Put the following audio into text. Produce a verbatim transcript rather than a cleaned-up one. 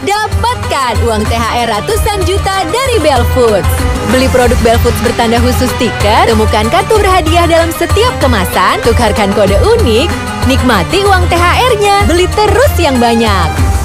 Dapatkan uang T H R ratusan juta dari Bell Foods. Beli produk Bell Foods bertanda khusus stiker, temukan kartu berhadiah dalam setiap kemasan, tukarkan kode unik, nikmati uang T H R-nya, beli terus yang banyak.